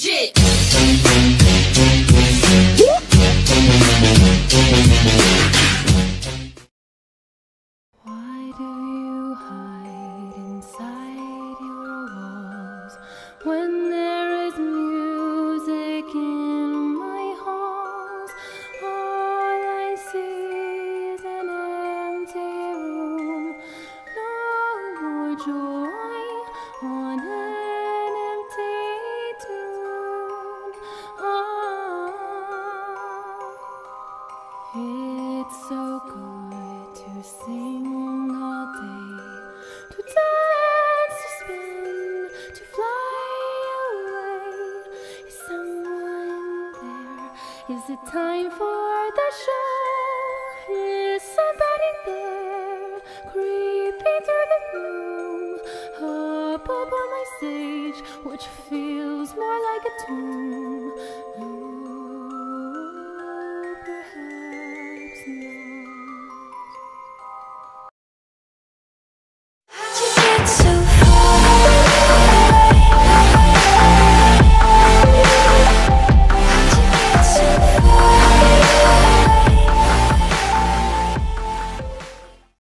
legit. Why do you hide inside your walls when there is music in my halls? All I see is an empty room, no more joy on an empty tune. It's so good to sing all day, to dance, to spin, to fly away. Is someone there? Is it time for the show? Is somebody there, creeping through the room, up on my stage, which feels more like a tomb? Perhaps not. How'd you get so